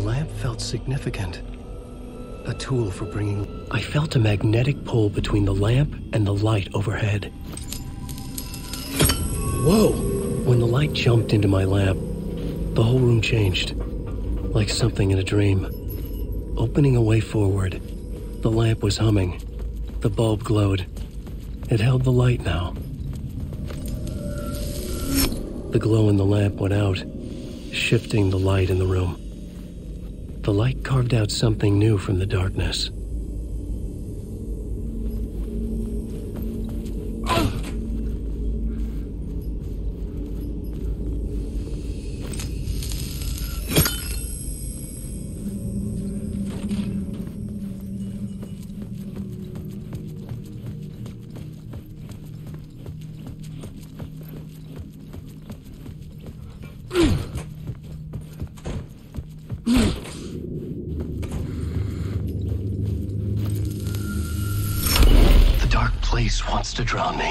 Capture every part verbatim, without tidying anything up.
lamp felt significant. A tool for bringing... I felt a magnetic pull between the lamp and the light overhead. Whoa! When the light jumped into my lamp, the whole room changed, like something in a dream. Opening a way forward, the lamp was humming. The bulb glowed. It held the light now. The glow in the lamp went out, shifting the light in the room. The light carved out something new from the darkness. Wants to drown me.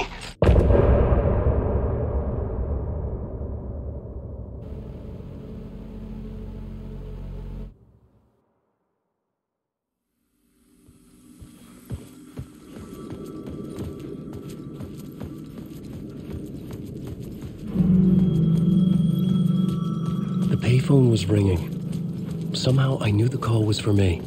The payphone was ringing. Somehow I knew the call was for me.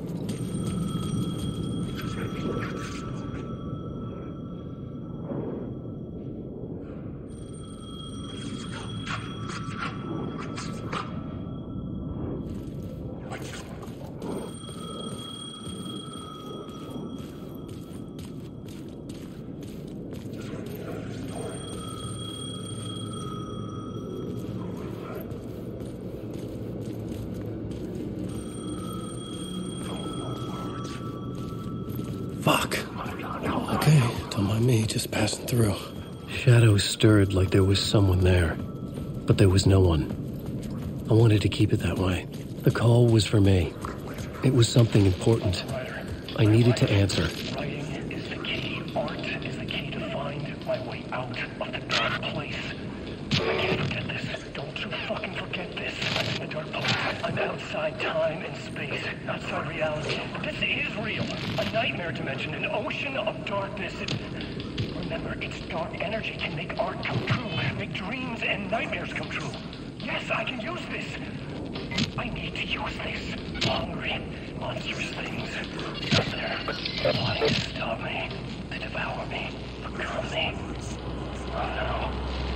Fuck. Okay, don't mind me, just passing through. Shadows stirred like there was someone there, but there was no one. I wanted to keep it that way. The call was for me. It was something important. I needed to answer. Writing is the key. Art is the key to find my way out of the dark place. I can't forget this. Don't you fucking forget this. I'm in the dark place. I'm outside time and space, outside reality. This is real. A nightmare dimension, an ocean of darkness. It, remember, its dark energy can make art come true, make dreams and nightmares come true. Yes, I can use this. I need to use this. Hungry, monstrous things out there, wanting to stop me, to devour me, become me. Oh no.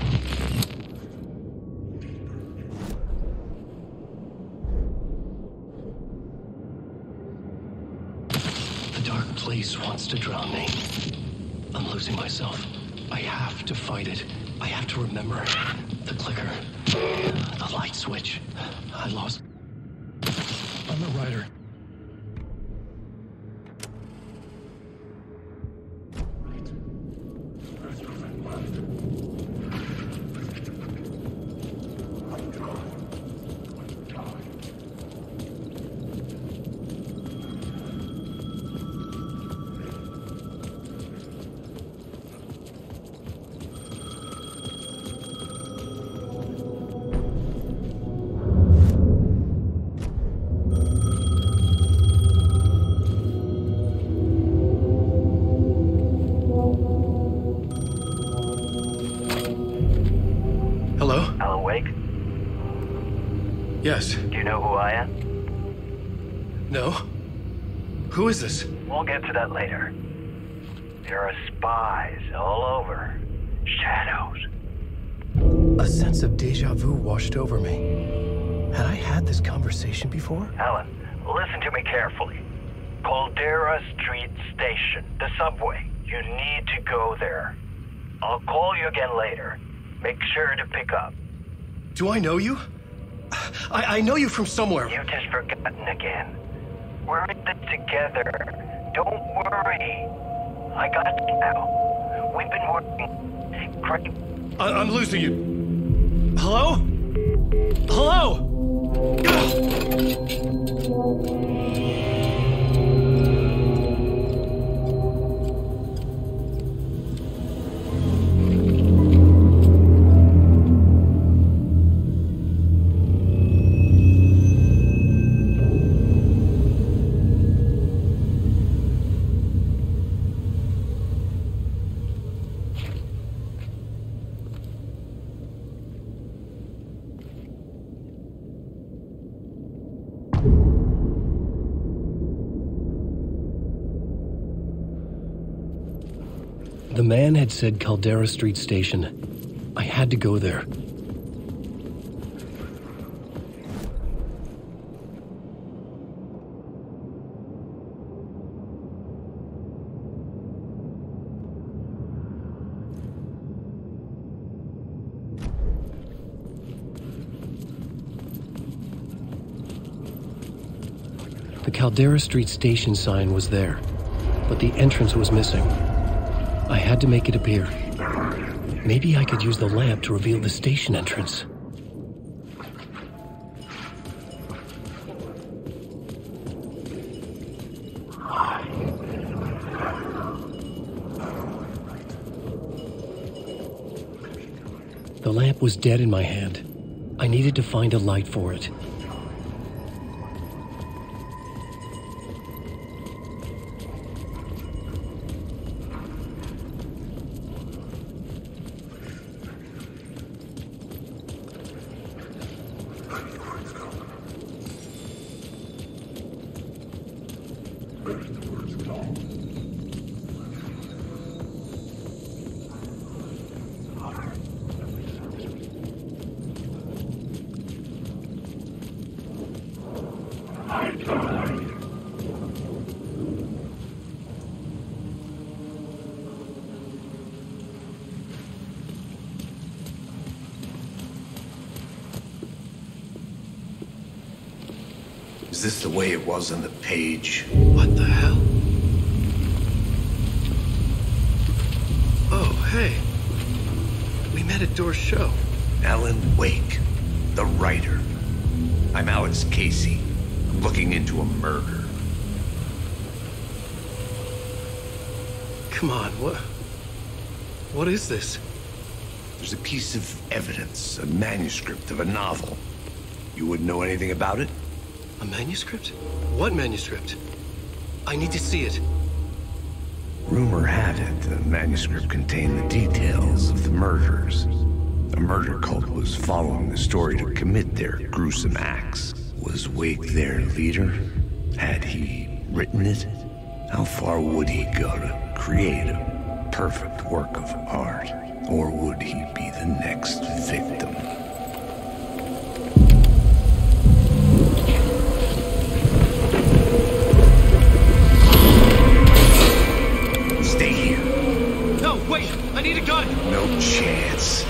Place wants to drown me. I'm losing myself. I have to fight it. I have to remember. The clicker. The light switch. I lost... I'm a writer. Yes. Do you know who I am? No. Who is this? We'll get to that later. There are spies all over. Shadows. A sense of deja vu washed over me. Had I had this conversation before? Alan, listen to me carefully. Caldera Street Station, the subway. You need to go there. I'll call you again later. Make sure to pick up. Do I know you? I, I know you from somewhere. You've just forgotten again. We're in it together. Don't worry. I got you now. We've been working great. I, I'm losing you. Hello? Hello? The man had said Caldera Street Station. I had to go there. The Caldera Street Station sign was there, but the entrance was missing. I had to make it appear. Maybe I could use the lamp to reveal the station entrance. The lamp was dead in my hand. I needed to find a light for it. Is this the way it was on the page? What the hell? Oh, hey. We met at Door's show. Alan Wake, the writer. I'm Alex Casey. I'm looking into a murder. Come on, what... What is this? There's a piece of evidence, a manuscript of a novel. You wouldn't know anything about it? A manuscript? What manuscript? I need to see it. Rumor had it the manuscript contained the details of the murders. A murder cult was following the story to commit their gruesome acts. Was Wake their leader? Had he written it? How far would he go to create a perfect work of art? Or would he be the next victim? Stay here. No, wait! I need a gun! No chance.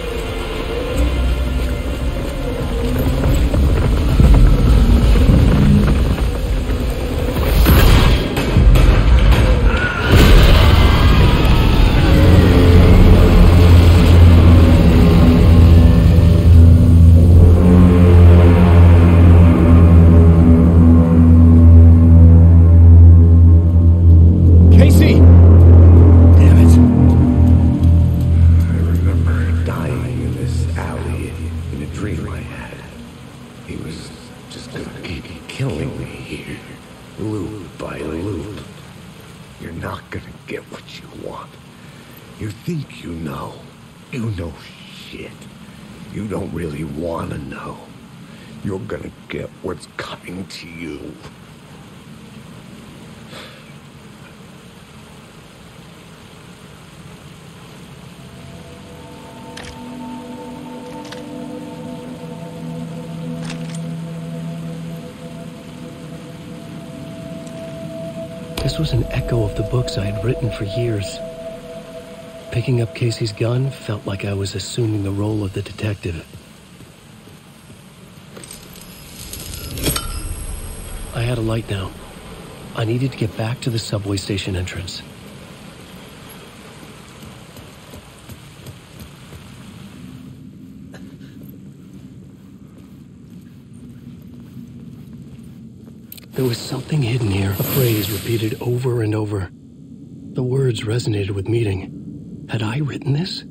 Think you know. You know shit. You don't really want to know. You're gonna get what's coming to you. This was an echo of the books I had written for years. Picking up Casey's gun felt like I was assuming the role of the detective. I had a light now. I needed to get back to the subway station entrance. There was something hidden here, a phrase repeated over and over. The words resonated with meaning. Had I written this?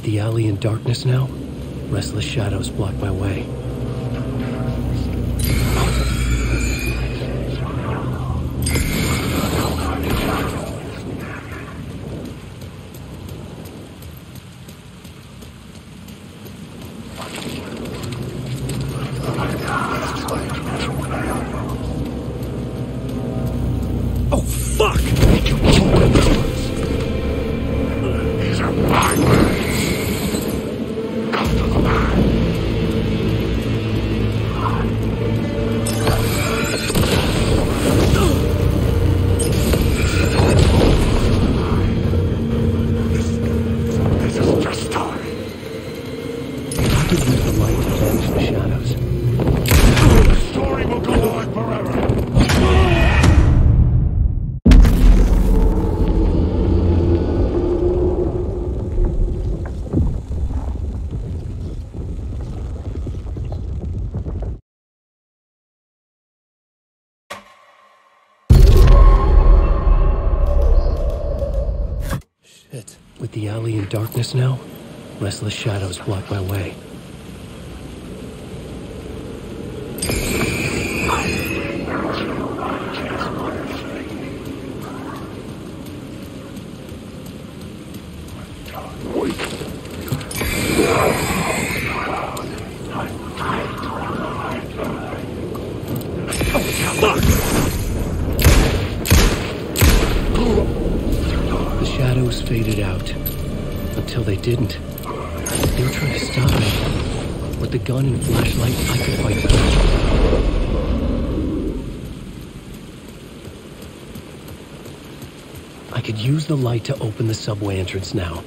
the alley in darkness now, restless shadows block my way. Oh, fuck! These are my words. Come to the man. This is just time. I could use the light to banish the shadows. The story will go on forever. Shit. With the alley in darkness now, restless shadows block my way. The shadows faded out. Until they didn't. They were trying to stop me. With the gun and flashlight, I could fight back. I could use the light to open the subway entrance now.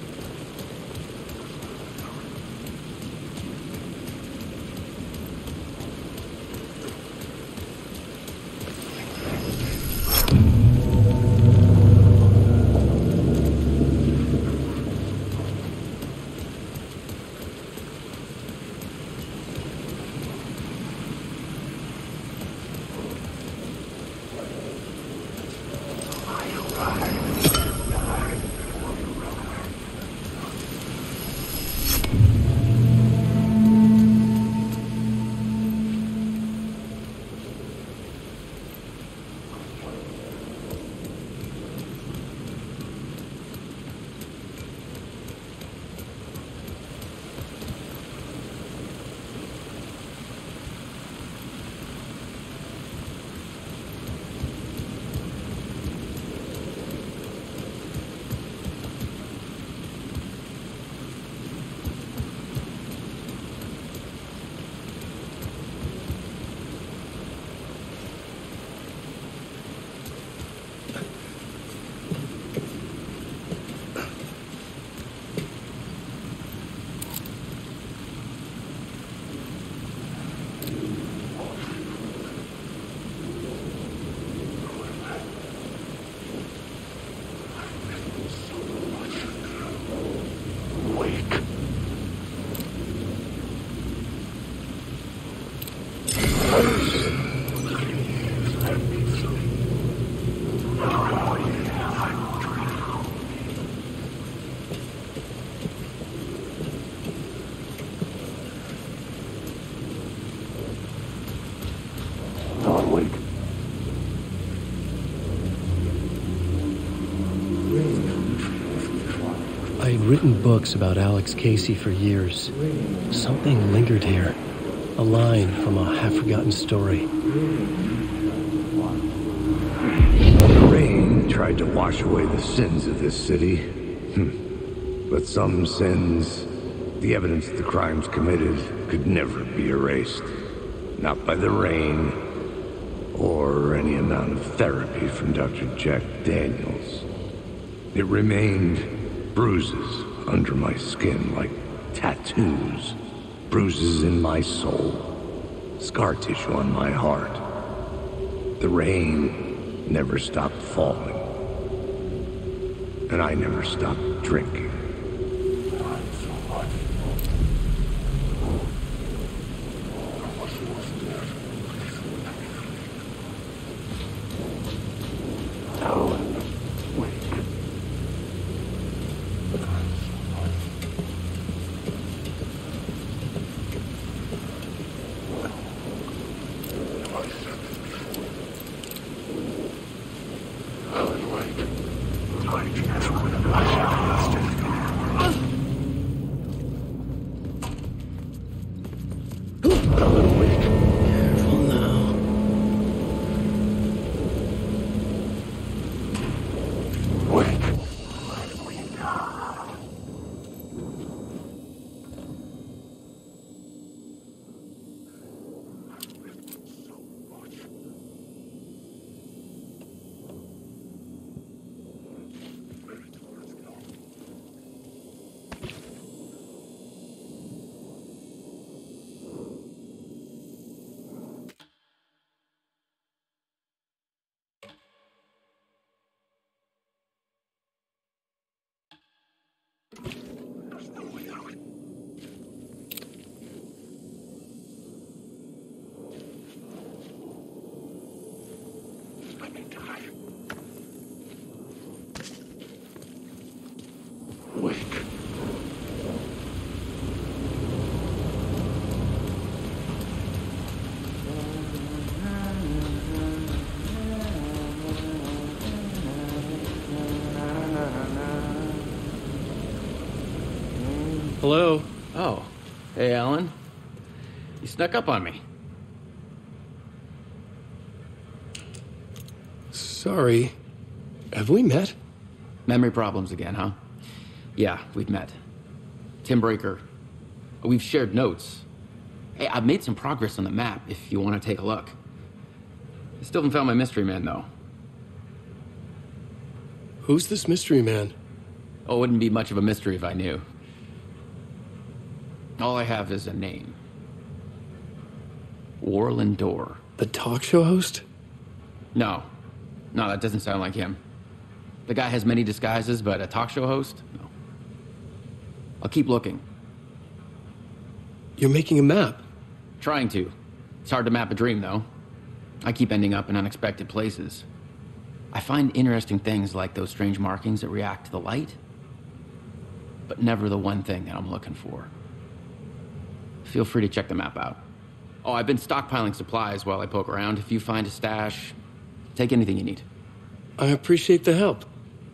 I had written books about Alex Casey for years. Something lingered here. A line from a half-forgotten story. The rain tried to wash away the sins of this city. Hmm. But some sins, the evidence of the crimes committed, could never be erased. Not by the rain, or any amount of therapy from Doctor Jack Daniels. It remained bruises under my skin like tattoos, bruises in my soul, scar tissue on my heart. The rain never stopped falling, and I never stopped drinking. Wake. Hello? Oh. Hey, Alan. You snuck up on me. Sorry. Have we met? Memory problems again, huh? Yeah, we've met. Tim Breaker. We've shared notes. Hey, I've made some progress on the map if you want to take a look. I still haven't found my mystery man, though. Who's this mystery man? Oh, it wouldn't be much of a mystery if I knew. All I have is a name. Warlin Door. The talk show host? No. No, that doesn't sound like him. The guy has many disguises, but a talk show host? No. I'll keep looking. You're making a map? Trying to. It's hard to map a dream, though. I keep ending up in unexpected places. I find interesting things like those strange markings that react to the light, but never the one thing that I'm looking for. Feel free to check the map out. Oh, I've been stockpiling supplies while I poke around. If you find a stash, take anything you need. I appreciate the help.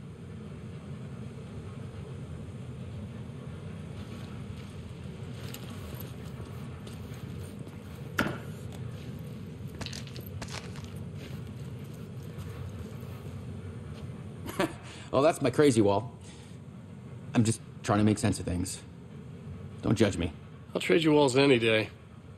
Oh, that's my crazy wall. I'm just trying to make sense of things. Don't judge me. I'll trade you walls any day.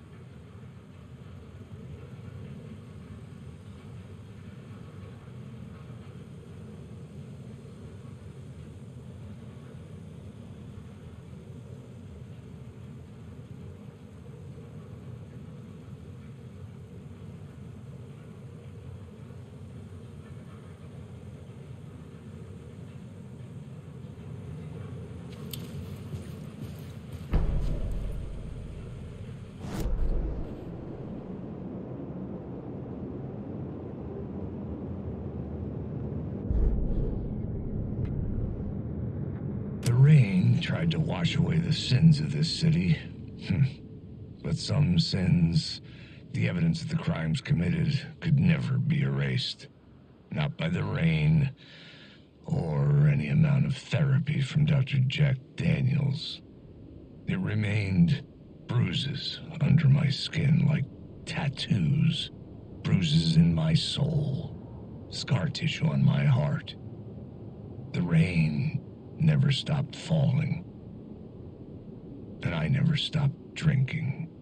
Tried to wash away the sins of this city. But some sins, the evidence of the crimes committed, could never be erased. Not by the rain, or any amount of therapy from Doctor Jack Daniels. It remained bruises under my skin, like tattoos. Bruises in my soul. Scar tissue on my heart. The rain never stopped falling. And I never stopped drinking.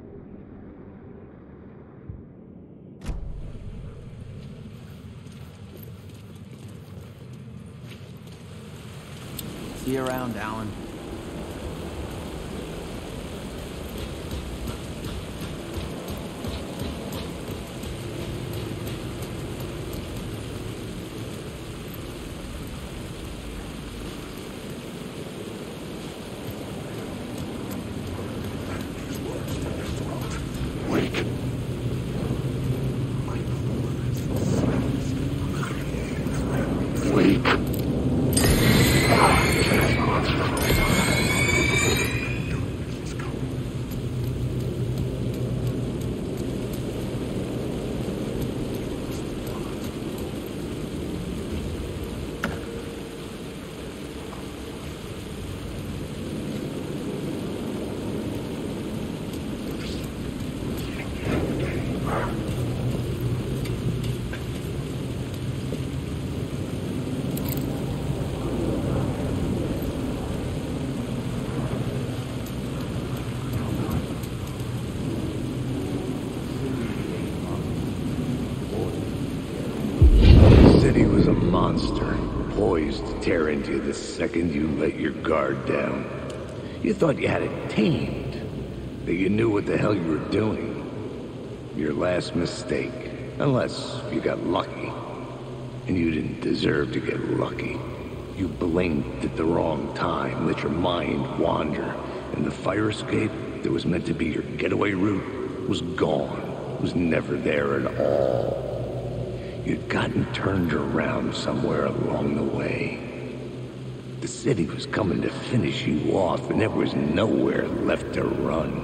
See you around, Alan. Monster, poised to tear into you the second you let your guard down. You thought you had it tamed, that you knew what the hell you were doing. Your last mistake, unless you got lucky. And you didn't deserve to get lucky. You blinked at the wrong time, let your mind wander, and the fire escape that was meant to be your getaway route was gone, was never there at all. You'd gotten turned around somewhere along the way. The city was coming to finish you off, and there was nowhere left to run.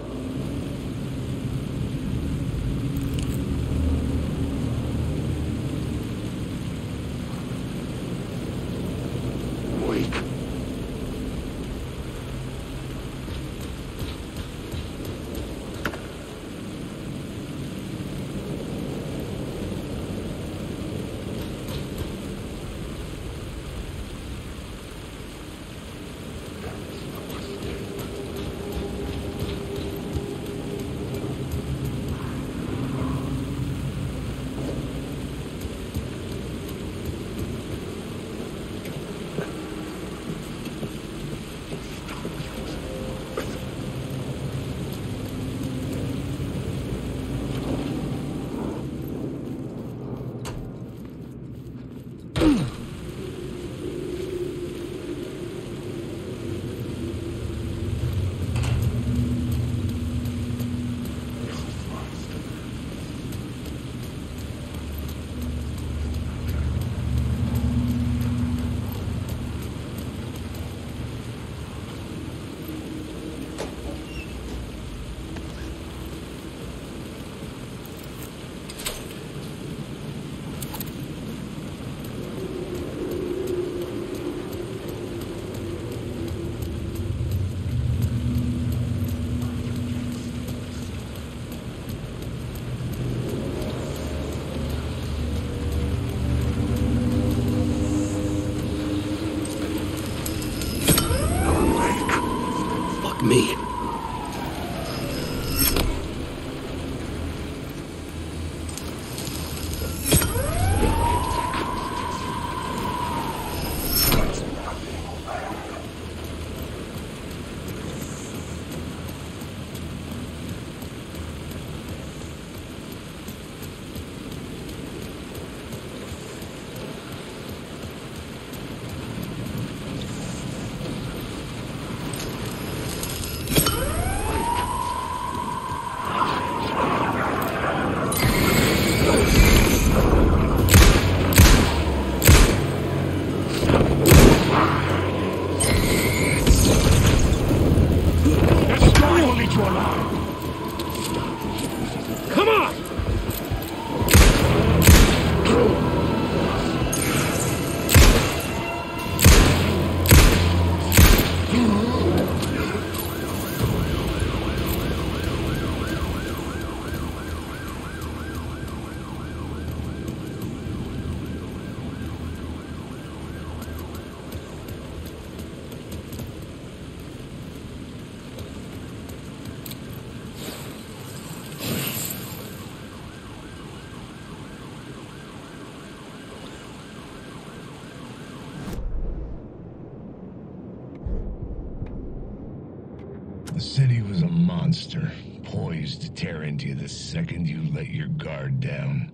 Me. The city was a monster, poised to tear into you the second you let your guard down.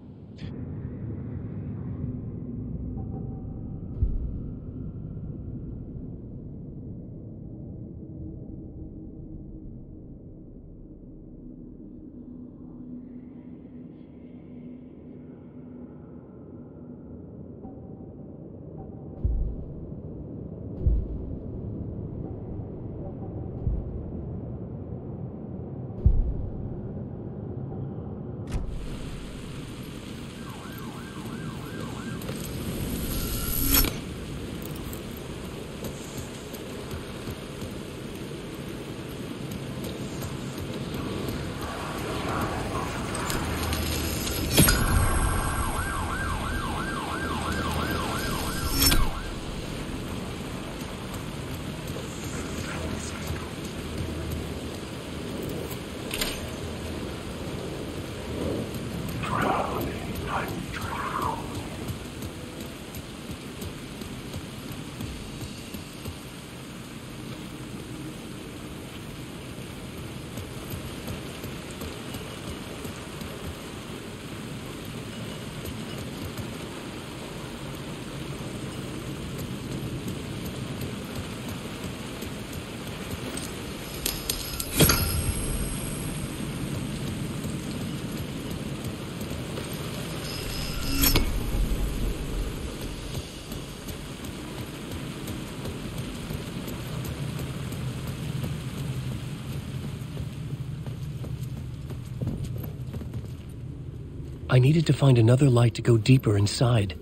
I needed to find another light to go deeper inside.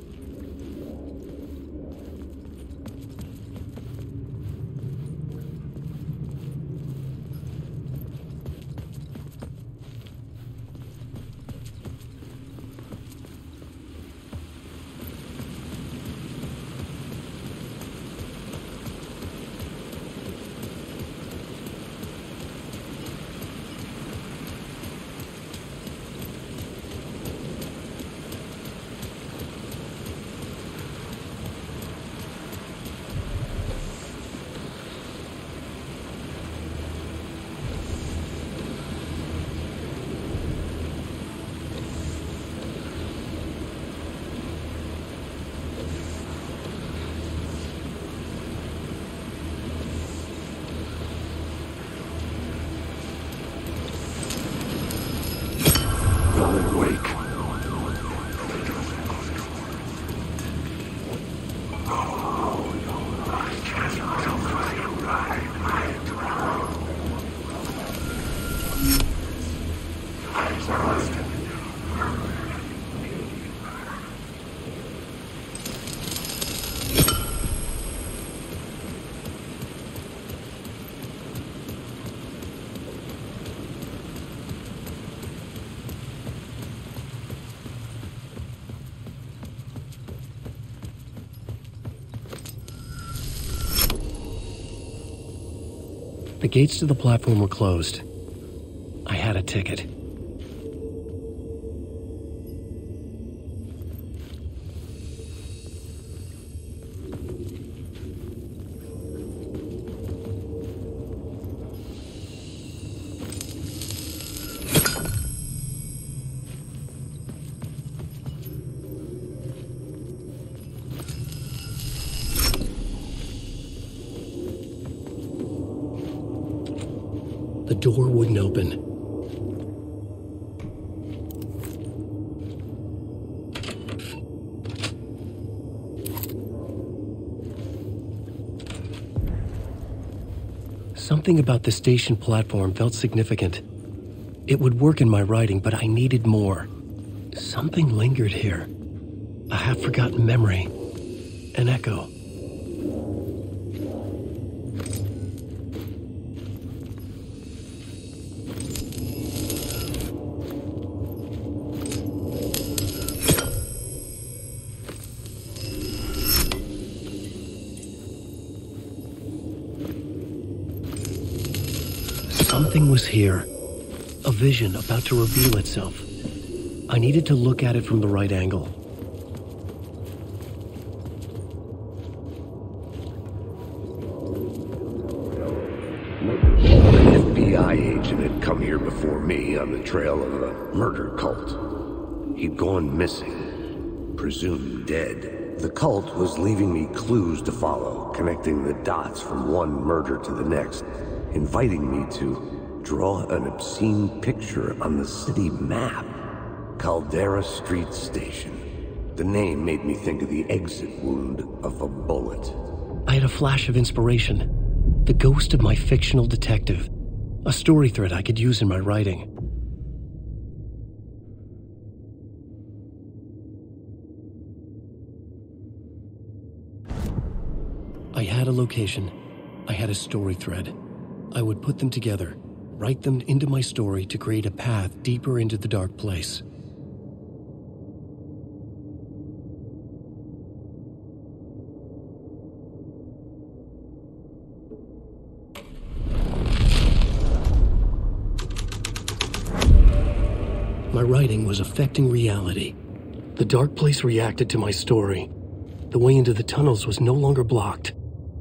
The gates to the platform were closed. I had a ticket. The door wouldn't open. Something about the station platform felt significant. It would work in my writing, but I needed more. Something lingered here. A half-forgotten memory. An echo. Something was here. A vision about to reveal itself. I needed to look at it from the right angle. An F B I agent had come here before me on the trail of a murder cult. He'd gone missing, presumed dead. The cult was leaving me clues to follow, connecting the dots from one murder to the next, inviting me to draw an obscene picture on the city map. Caldera Street Station. The name made me think of the exit wound of a bullet. I had a flash of inspiration. The ghost of my fictional detective. A story thread I could use in my writing. I had a location. I had a story thread. I would put them together, write them into my story to create a path deeper into the dark place. My writing was affecting reality. The dark place reacted to my story. The way into the tunnels was no longer blocked.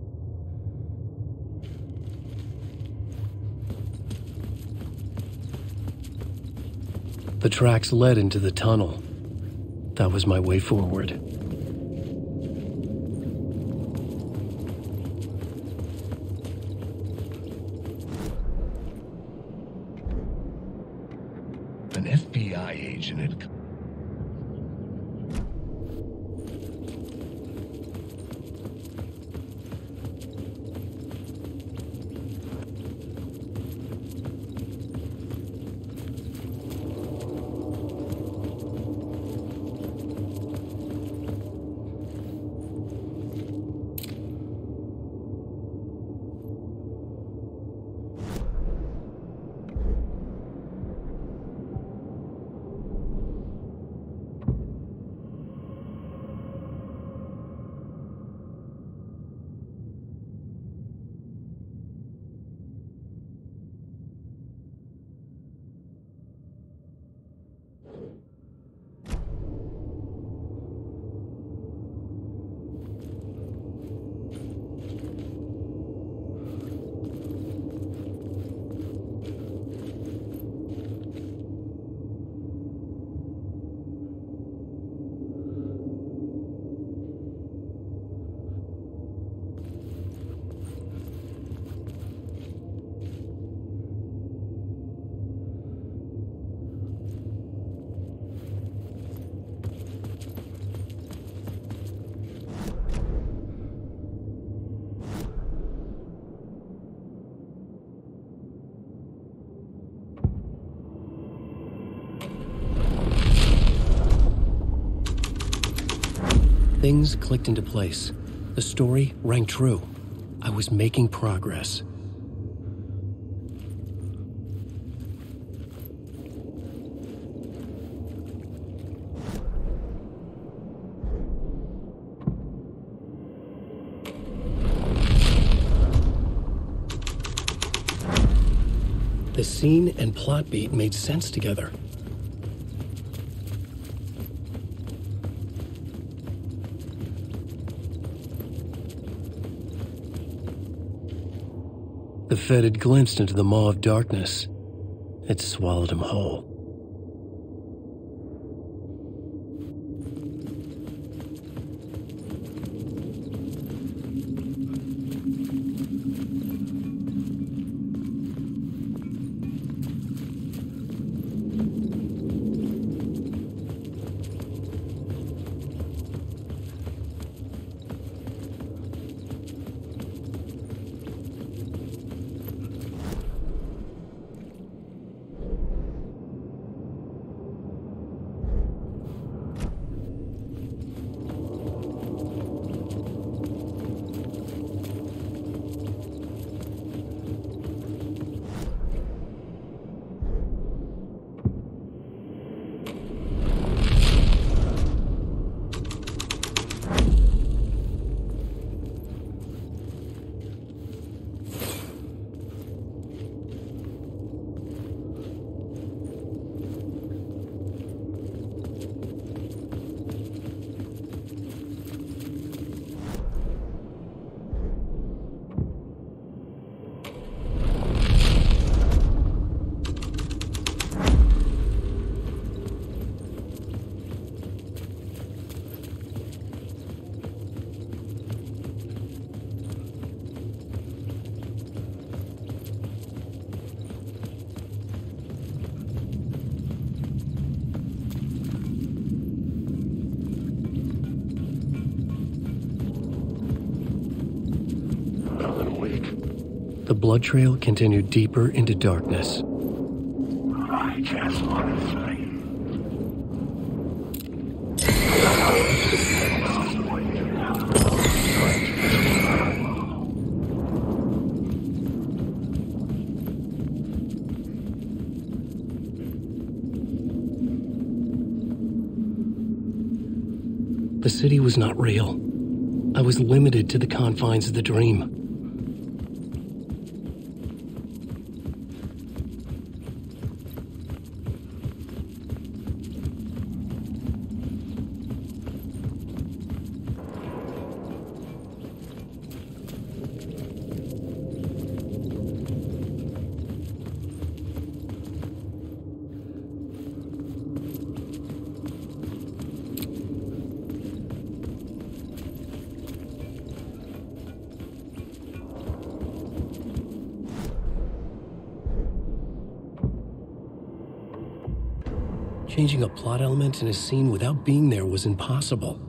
The tracks led into the tunnel. That was my way forward. An F B I agent had come. Things clicked into place. The story rang true. I was making progress. The scene and plot beat made sense together. The Fed had glimpsed into the maw of darkness. It swallowed him whole. The blood trail continued deeper into darkness. I just want to say. The city was not real. I was limited to the confines of the dream. Changing a plot element in a scene without being there was impossible.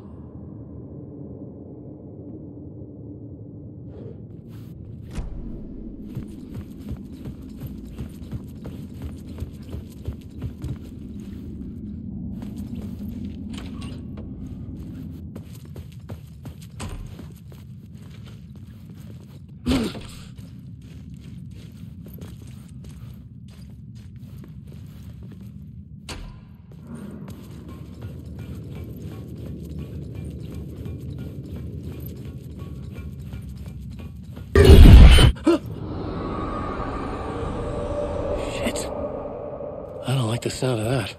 I don't like the sound of that.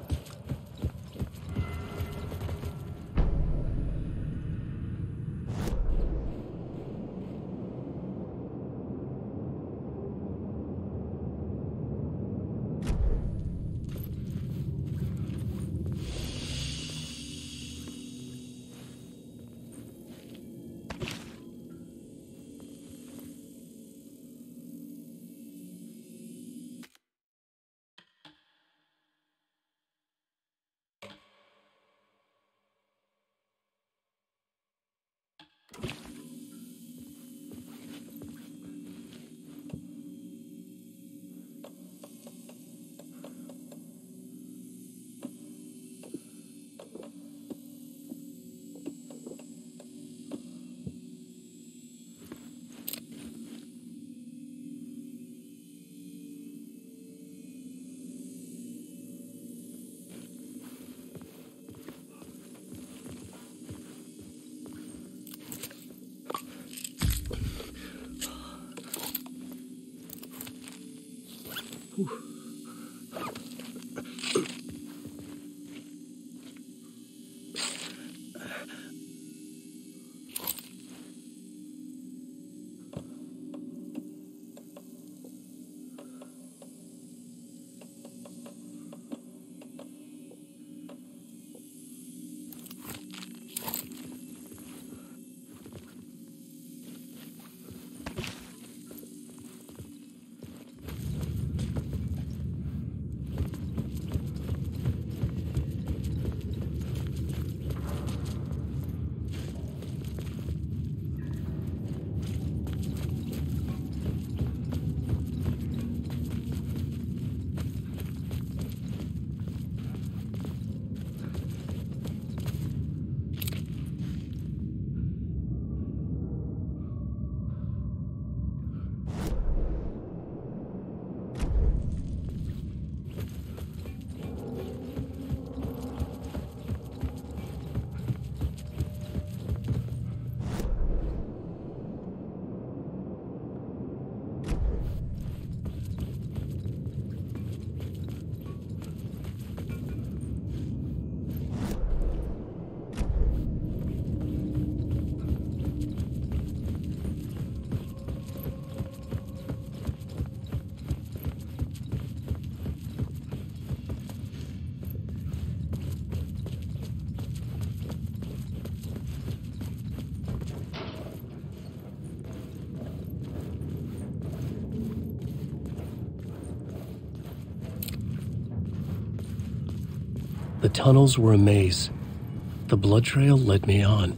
The tunnels were a maze. The blood trail led me on.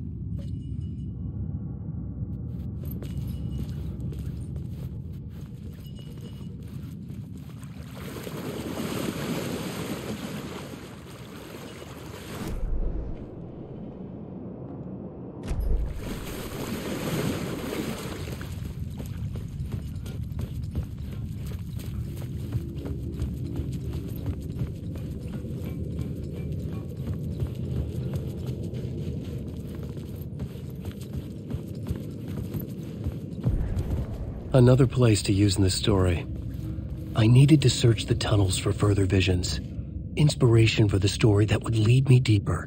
Another place to use in this story. I needed to search the tunnels for further visions. Inspiration for the story that would lead me deeper.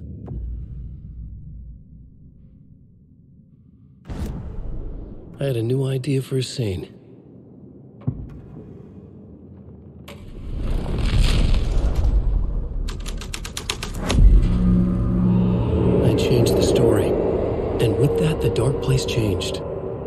I had a new idea for a scene. I changed the story, and with that, the dark place changed.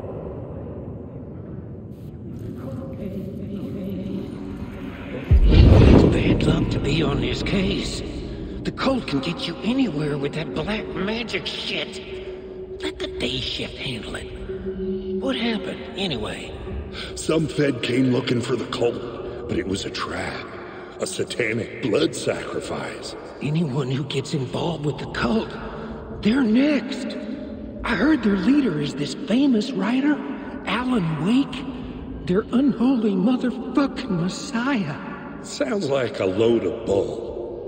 Bad luck to be on this case. The cult can get you anywhere with that black magic shit. Let the day shift handle it. What happened, anyway? Some Fed came looking for the cult, but it was a trap. A satanic blood sacrifice. Anyone who gets involved with the cult, they're next. I heard their leader is this famous writer, Alan Wake. Their unholy motherfucking messiah. Sounds like a load of bull.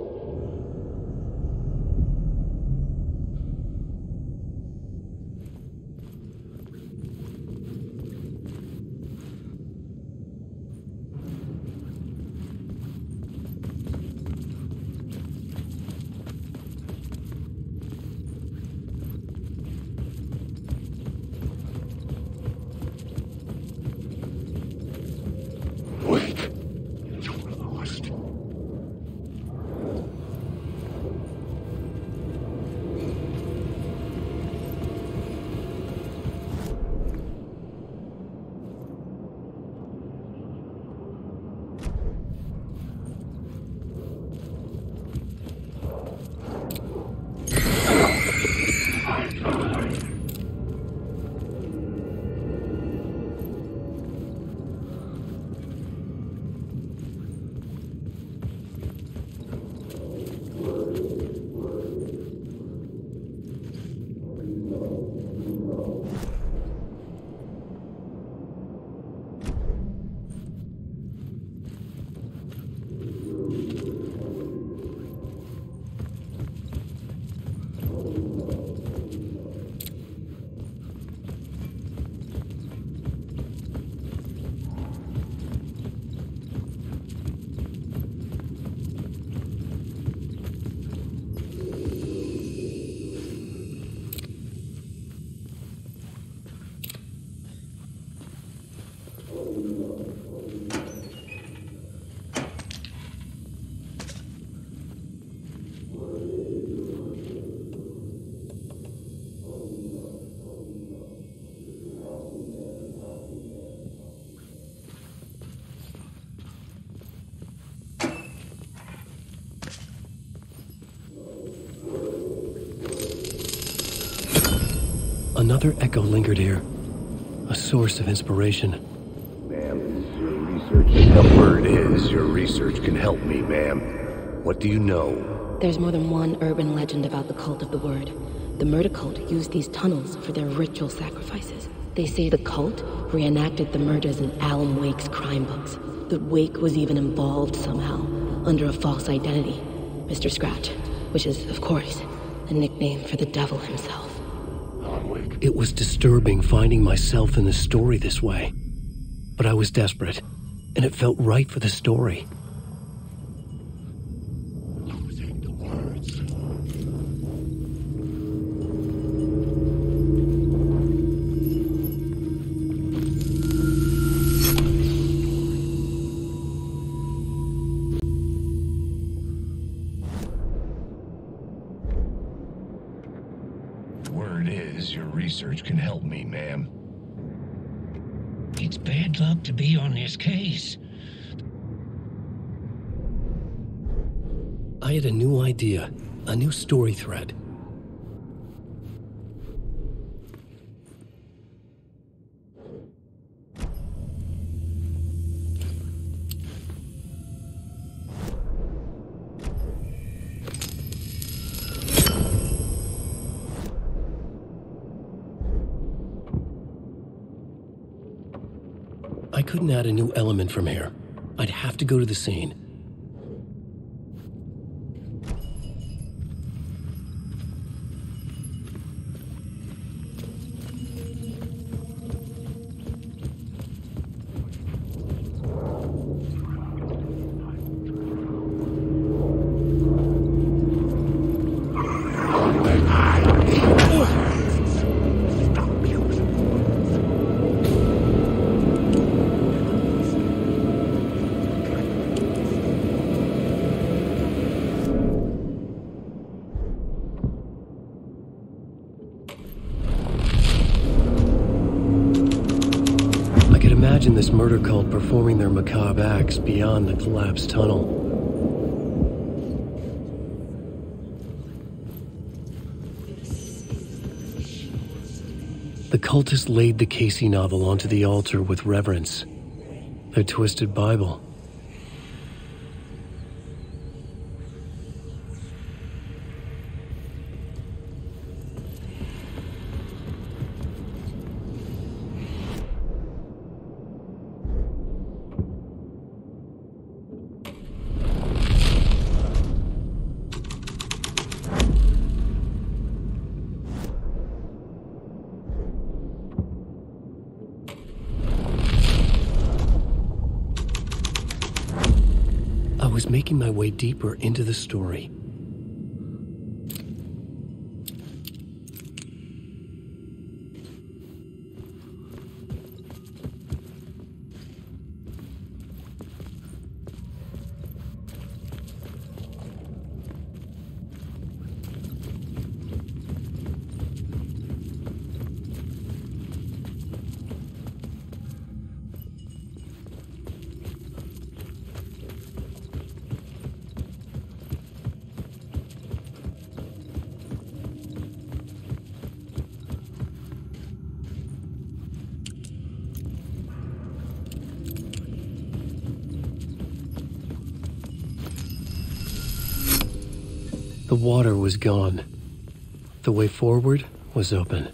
Another echo lingered here, a source of inspiration. Ma'am, your research can help. Word is, your research can help me, ma'am. What do you know? There's more than one urban legend about the Cult of the Word. The murder cult used these tunnels for their ritual sacrifices. They say the cult reenacted the murders in Alan Wake's crime books. That Wake was even involved somehow, under a false identity, Mister Scratch, which is, of course, a nickname for the devil himself. It was disturbing finding myself in the story this way. But I was desperate, and it felt right for the story. Losing the words. Word is, your research can help me, ma'am. It's bad luck to be on this case. I I had a new idea, a new story thread. I couldn't add a new element from here. I'd have to go to the scene. Imagine this murder cult performing their macabre acts beyond the collapsed tunnel. The cultists laid the Casey novel onto the altar with reverence. Their twisted Bible. I was making my way deeper into the story. The water was gone. The way forward was open.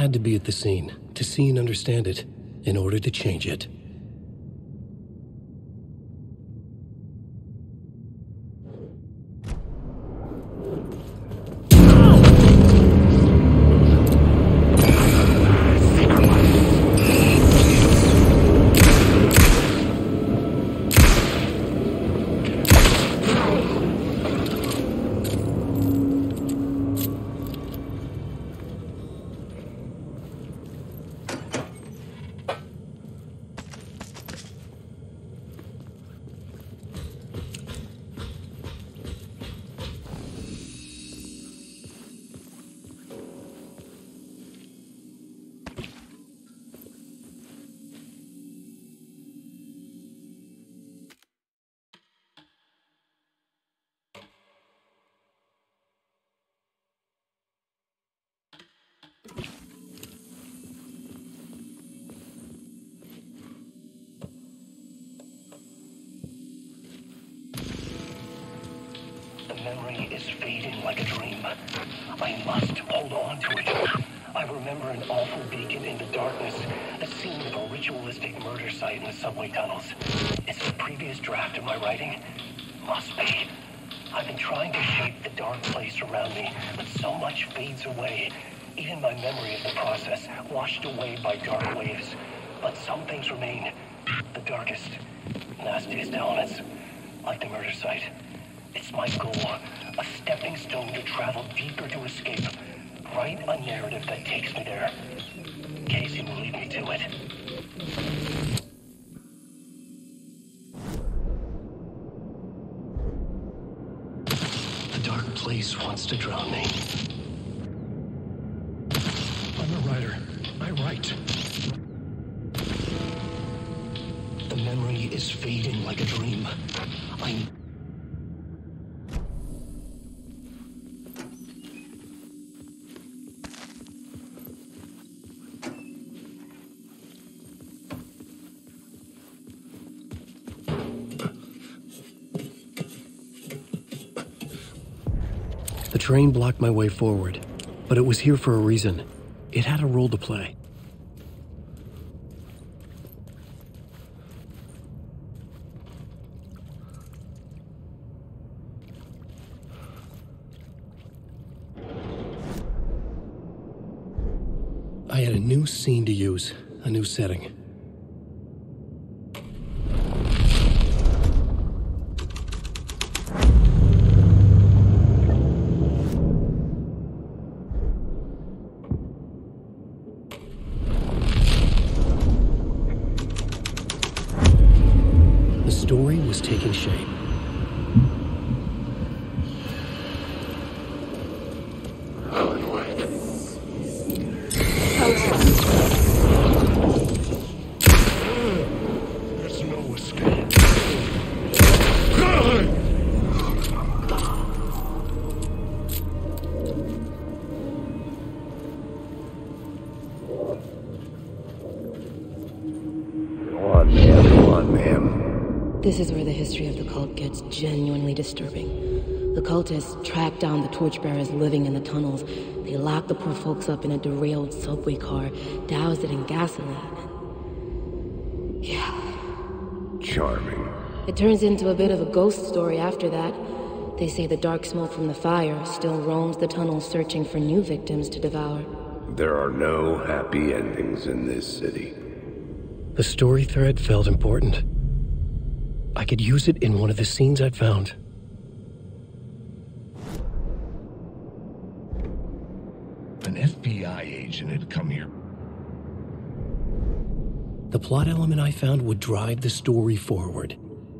had to be at the scene, to see and understand it, in order to change it. The memory is fading like a dream. I must hold on to it. I remember an awful beacon in the darkness, the scene of a ritualistic murder site in the subway tunnels. Is it a previous draft of my writing? Must be. I've been trying to shape the dark place around me, but so much fades away. Even my memory of the process, washed away by dark waves. But some things remain. The darkest, nastiest elements, like the murder site. It's my goal, a stepping stone to travel deeper to escape. Write a narrative that takes me there. Casey will lead me to it. The dark place wants to drown me. I'm a writer. I write. The memory is fading like a dream. I... The train blocked my way forward, but it was here for a reason. It had a role to play. I had a new scene to use, a new setting. The story was taking shape. Alan Wake. There's no escape. Go on, ma'am. Go on, ma'am. This is where the history of the cult gets genuinely disturbing. The cultists tracked down the torchbearers living in the tunnels. They locked the poor folks up in a derailed subway car, doused it in gasoline. Yeah. Charming. It turns into a bit of a ghost story after that. They say the dark smoke from the fire still roams the tunnels searching for new victims to devour. There are no happy endings in this city. The story thread felt important. I could use it in one of the scenes I'd found. An F B I agent had come here. The plot element I found would drive the story forward.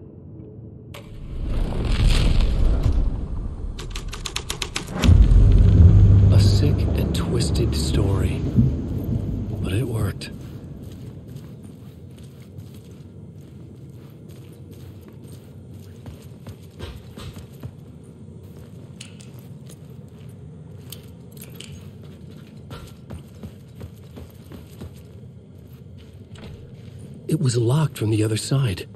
A sick and twisted story. But it worked. It was locked from the other side.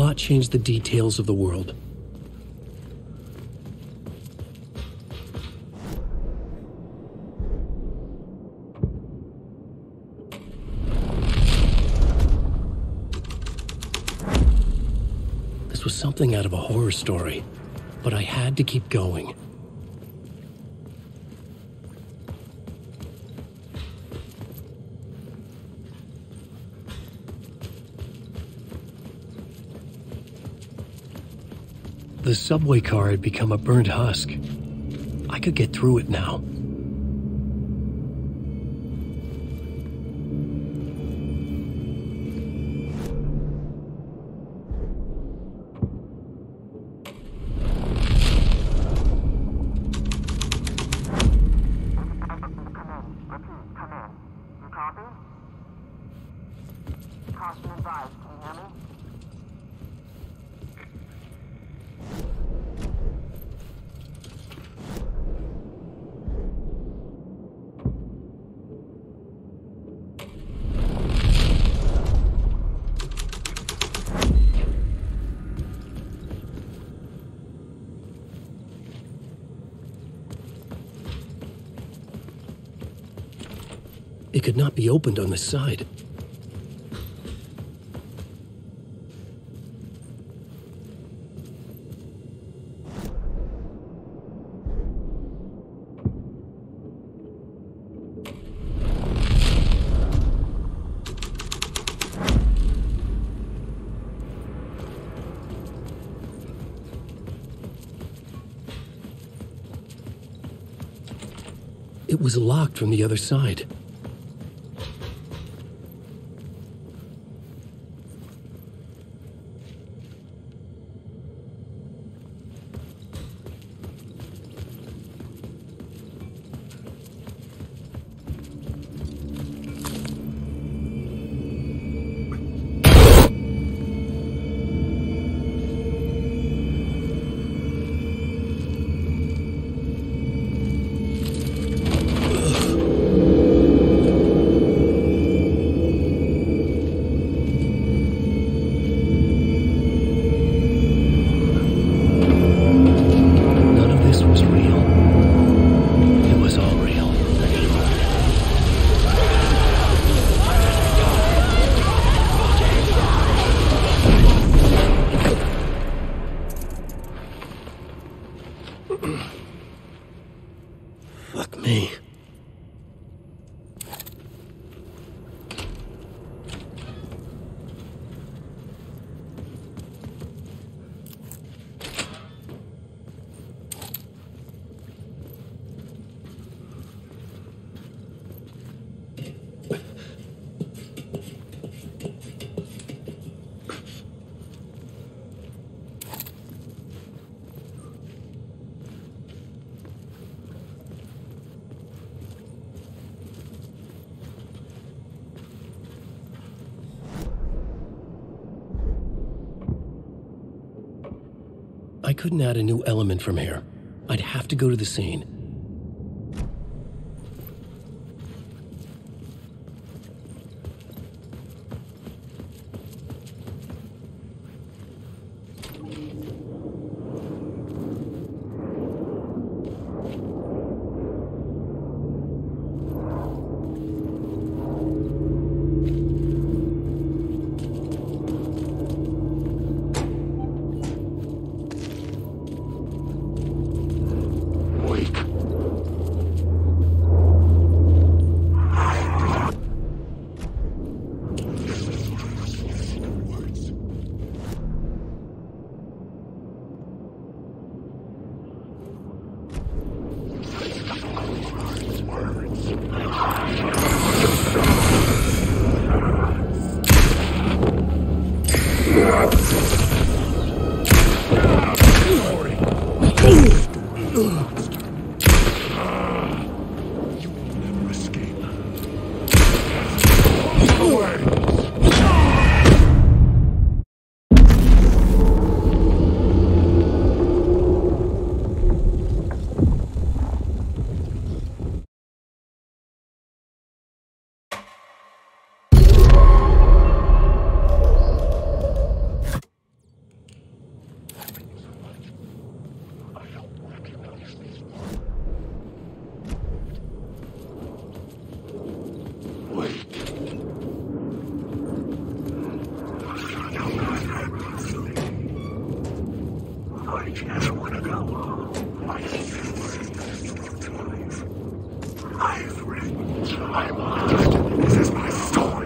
plot changed the details of the world. This was something out of a horror story, but I had to keep going. The subway car had become a burnt husk. I could get through it now. It could not be opened on this side. It was locked from the other side. Fuck me. I couldn't add a new element from here. I'd have to go to the scene. I want. This is my story.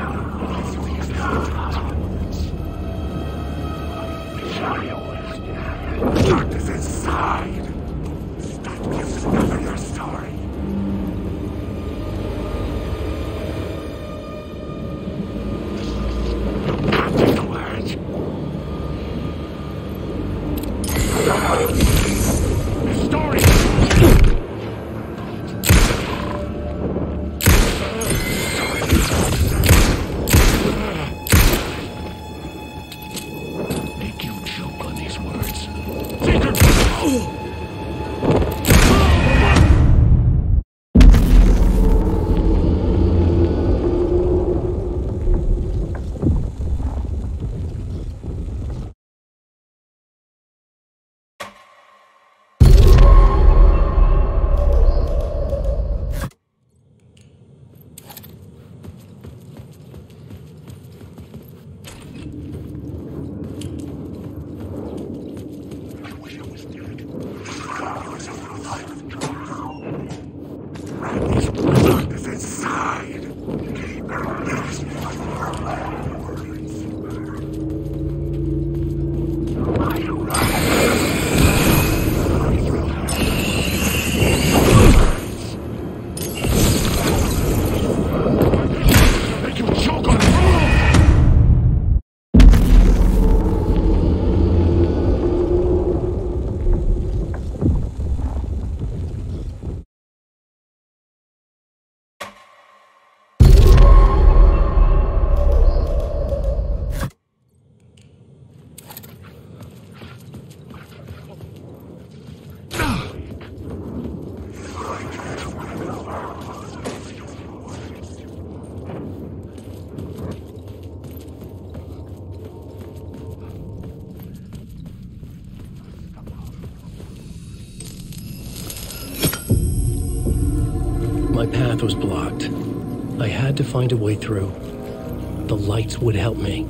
Darkness inside. Stop listening to your story. Can't take the words. The story. Make you choke on these words. Secret. Darkness inside. Make you choke on it. My path was blocked. I had to find a way through. The lights would help me.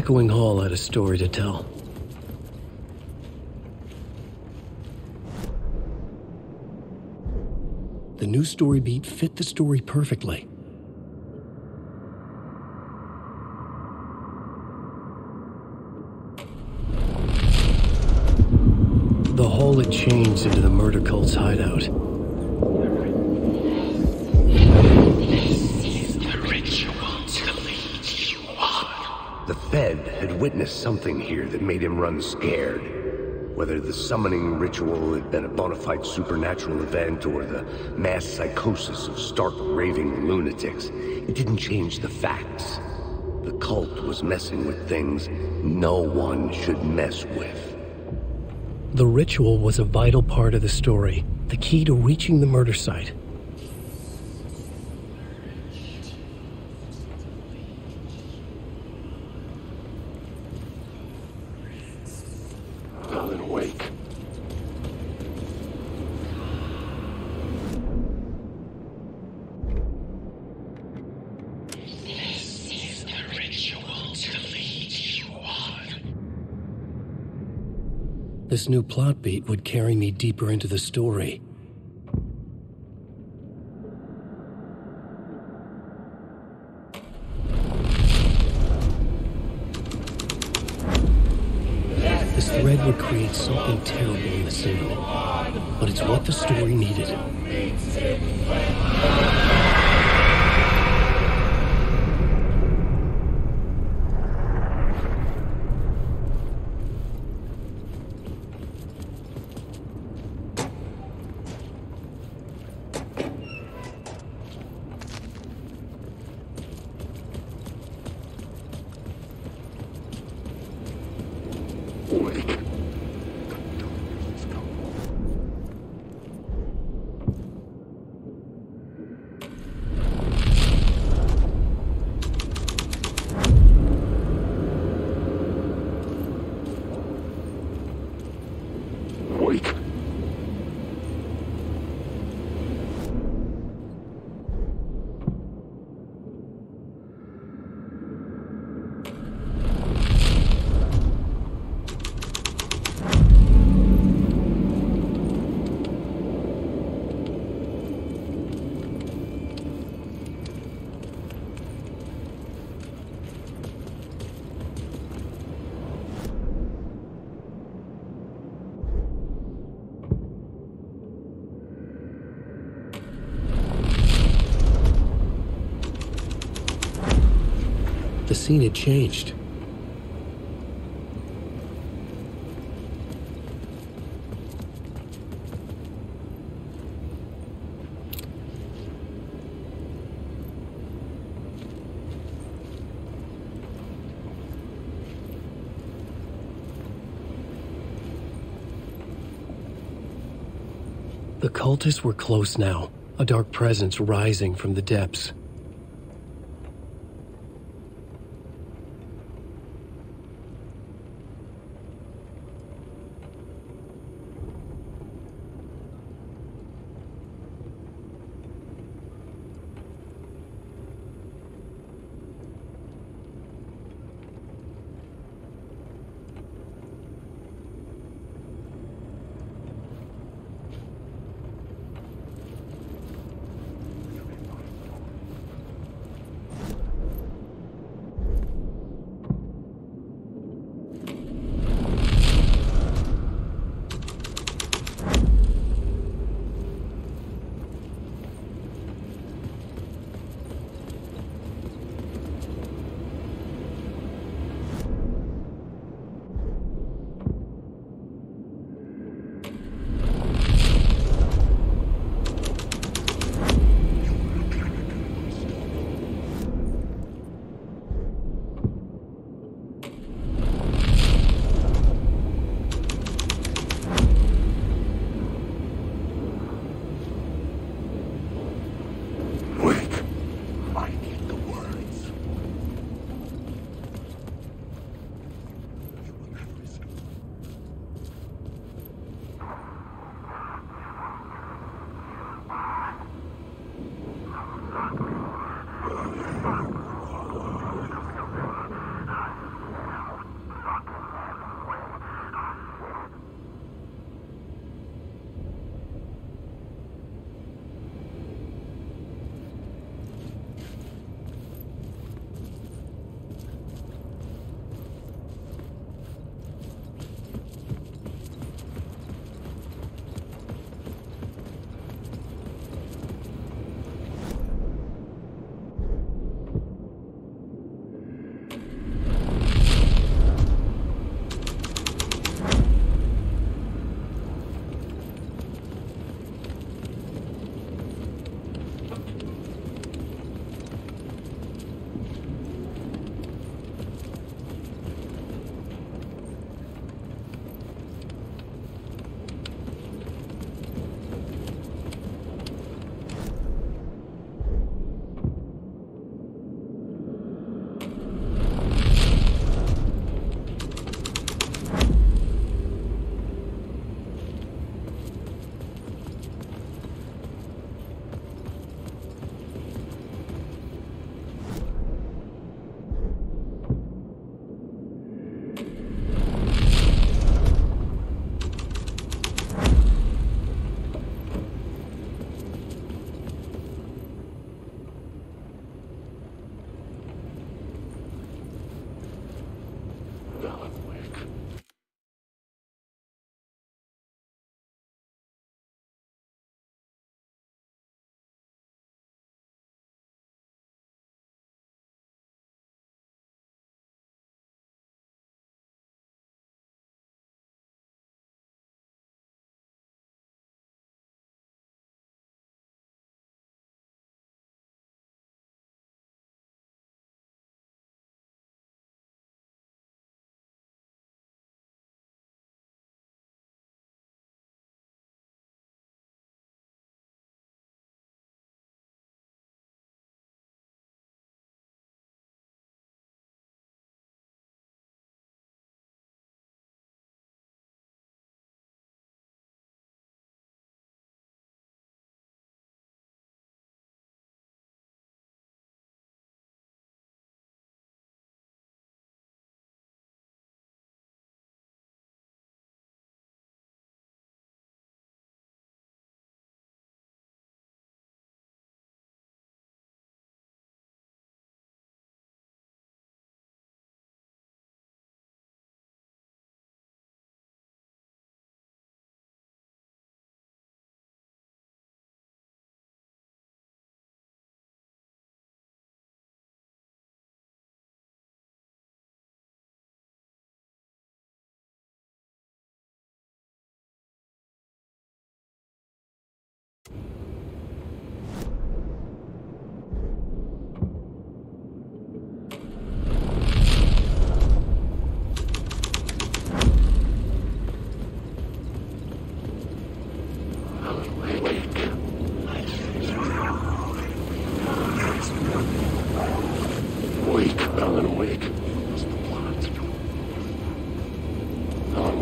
Echoing Hall had a story to tell. The new story beat fit the story perfectly. The hall had changed into the murder cult's hideout. The ritual to lead you on. The Fed had witnessed something here that made him run scared. Whether the summoning ritual had been a bona fide supernatural event or the mass psychosis of stark raving lunatics, it didn't change the facts. The cult was messing with things no one should mess with. The ritual was a vital part of the story, the key to reaching the murder site. Alan Wake. This is the ritual to lead you on. This new plot beat would carry me deeper into the story. This thread would create something terrible in the scene, but it's what the story needed. Wake. Wake. The scene had changed. The cultists were close now, a dark presence rising from the depths.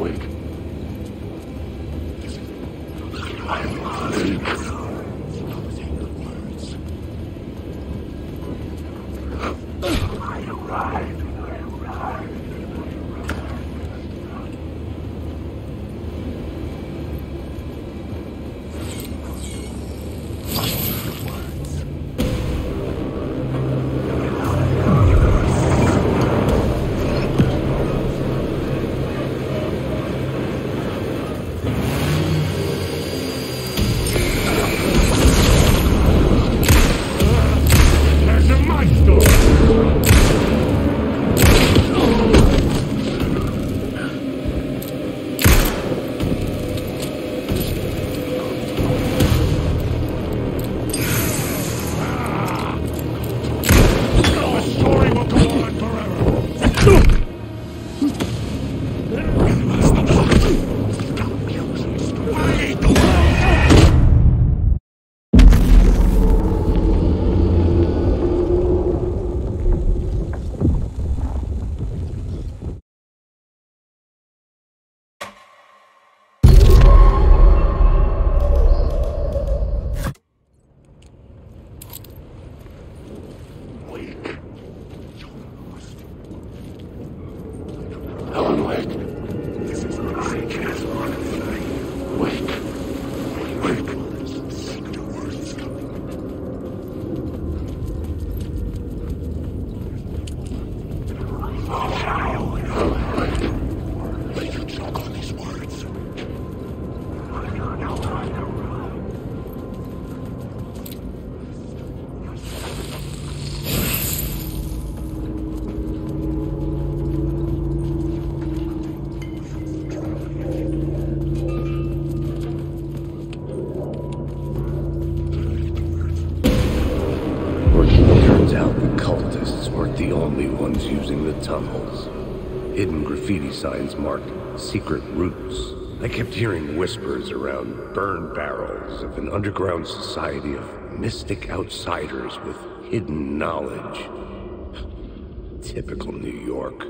Wake. Alan Wake. Hidden graffiti signs marked secret routes. I kept hearing whispers around burn barrels of an underground society of mystic outsiders with hidden knowledge. Typical New York.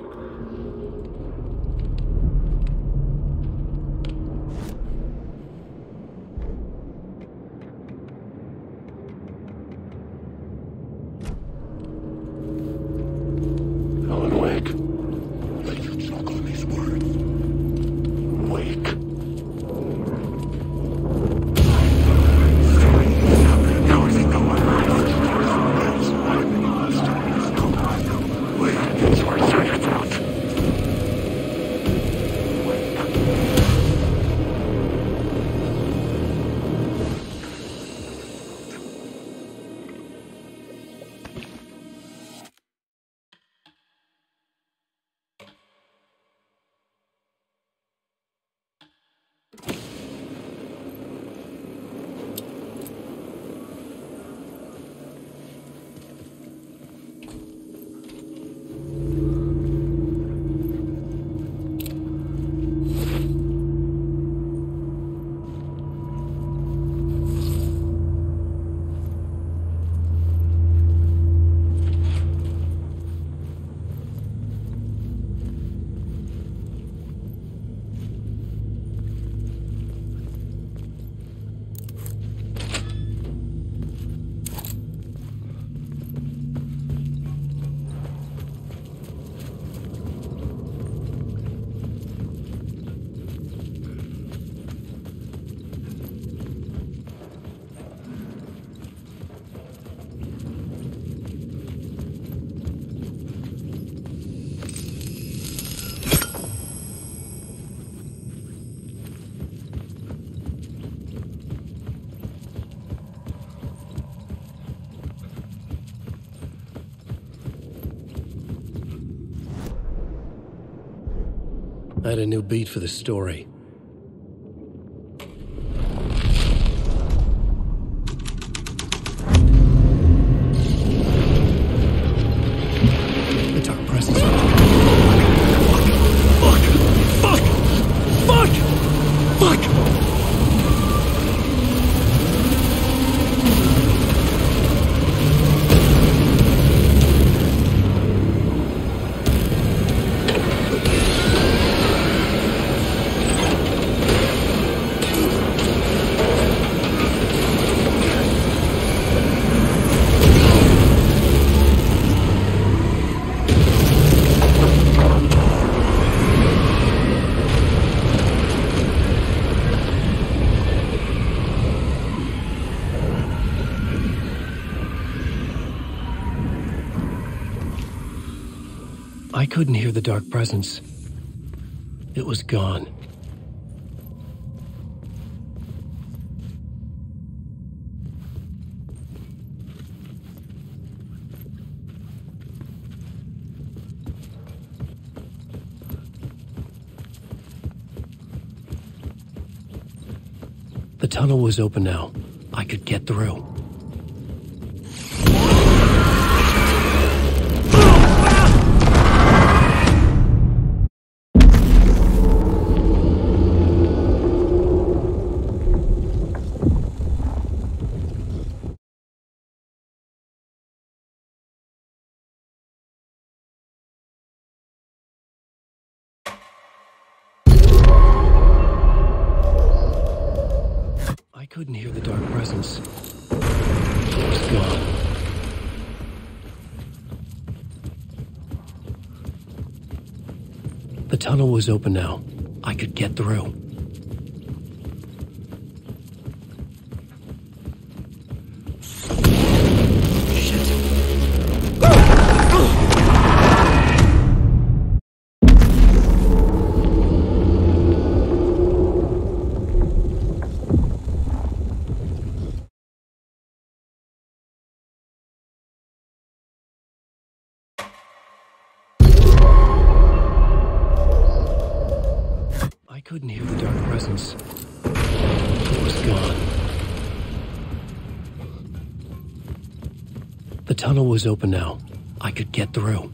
I had a new beat for the story. The dark presence. Fuck! Fuck! Fuck! Fuck! Fuck! I couldn't hear the dark presence. It was gone. The tunnel was open now. I could get through. I couldn't hear the dark presence. It was gone. The tunnel was open now. I could get through. I couldn't hear the dark presence. It was gone. The tunnel was open now. I could get through.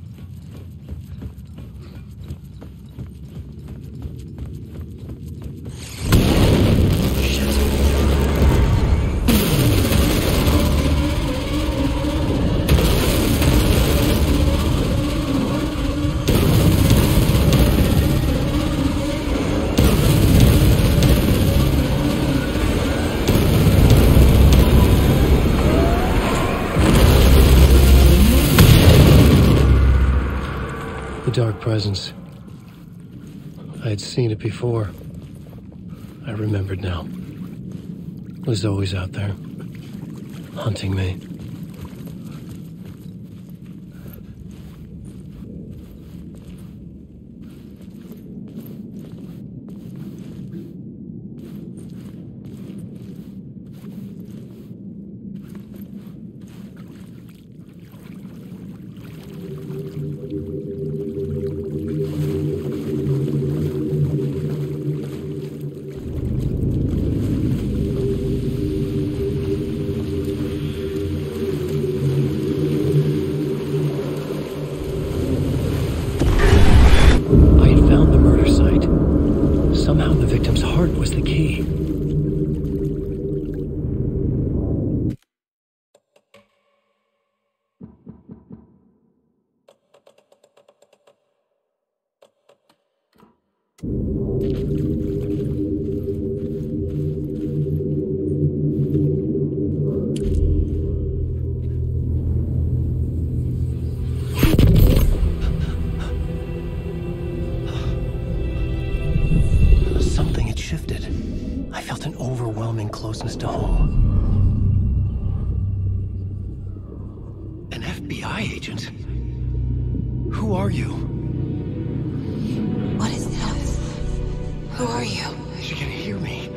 The dark presence. I had seen it before. I remembered now. It was always out there, hunting me. Somehow the victim's heart was the key. Shifted. I felt an overwhelming closeness to home. An F B I agent? Who are you? What is this? Who are you? She can hear me.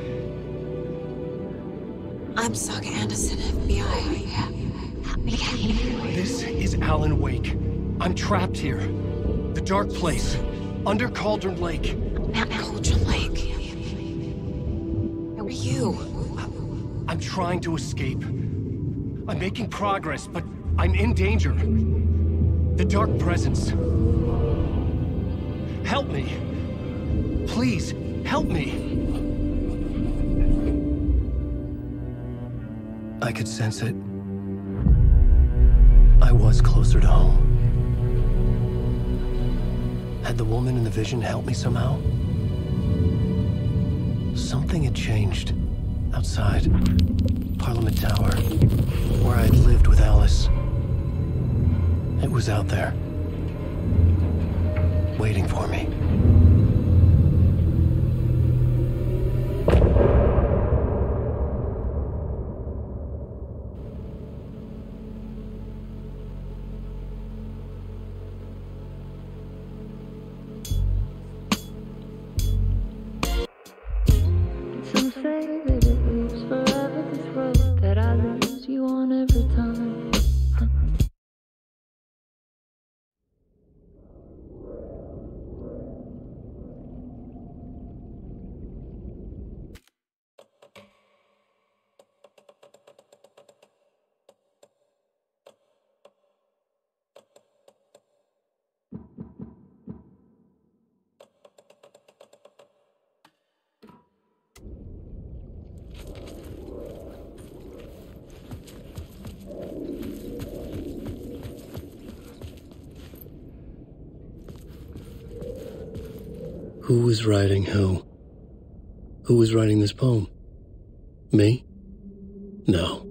I'm Saga Anderson, F B I. This is Alan Wake. I'm trapped here. The dark place. Under Cauldron Lake. At Cauldron Lake. Who are you? I'm trying to escape. I'm making progress, but I'm in danger. The dark presence. Help me. Please, help me. I could sense it. I was closer to home. Had the woman in the vision helped me somehow? Something had changed. Outside. Parliament Tower. Where I'd lived with Alice. It was out there. Waiting for me. Who was writing who? Who was writing this poem? Me? No.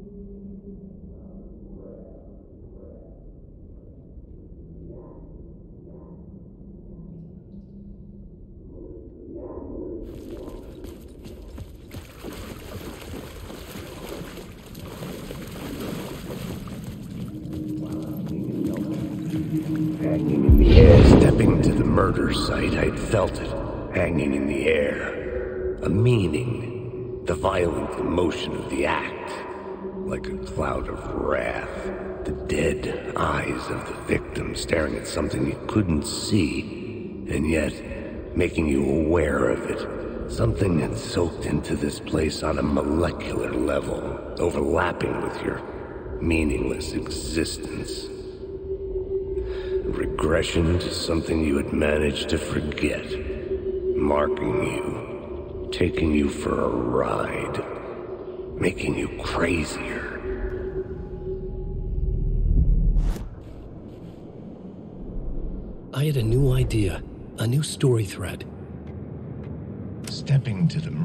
Hanging in the air. Stepping to the murder site, I'd felt it. Hanging in the air. A meaning. The violent emotion of the act. Like a cloud of wrath. The dead eyes of the victim staring at something you couldn't see, and yet making you aware of it. Something had soaked into this place on a molecular level, overlapping with your meaningless existence. Regression to something you had managed to forget. Marking you. Taking you for a ride. Making you crazier. I had a new idea. A new story thread. Stepping to the...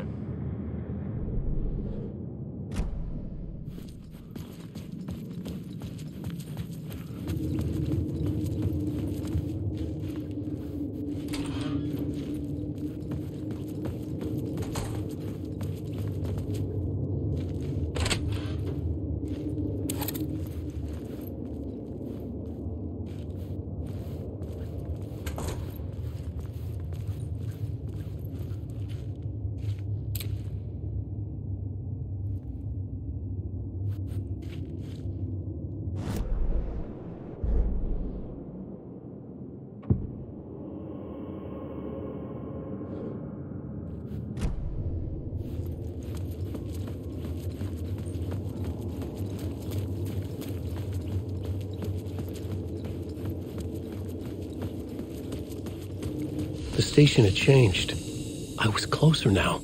The station had changed. I was closer now.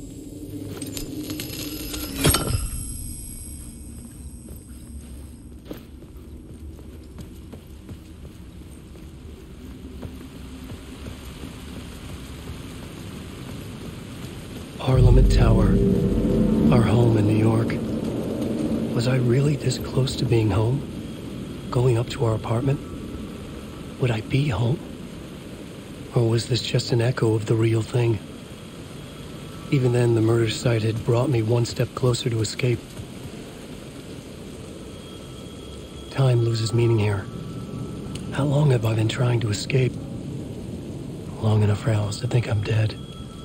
Parliament Tower. Our home in New York. Was I really this close to being home? Going up to our apartment? Would I be home? Or was this just an echo of the real thing? Even then, the murder site had brought me one step closer to escape. Time loses meaning here. How long have I been trying to escape? Long enough for Alice to think I'm dead.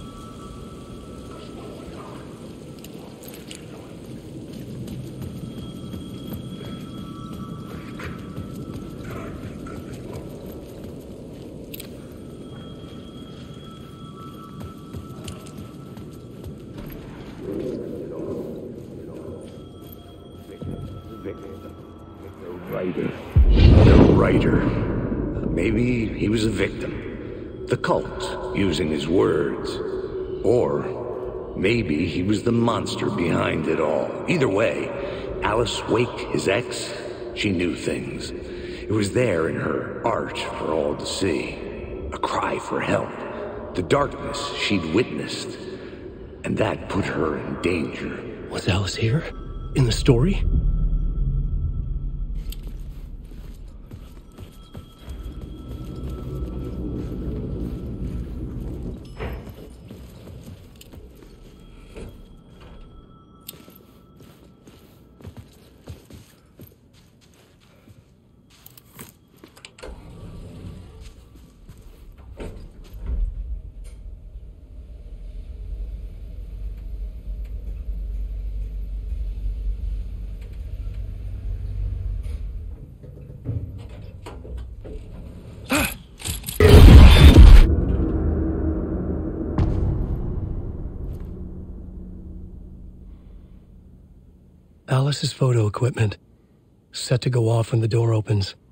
Maybe he was a victim. The cult, using his words. Or maybe he was the monster behind it all. Either way, Alice Wake, his ex, she knew things. It was there in her art for all to see. A cry for help. The darkness she'd witnessed. And that put her in danger. Was Alice here? In the story? Alice's photo equipment, set to go off when the door opens.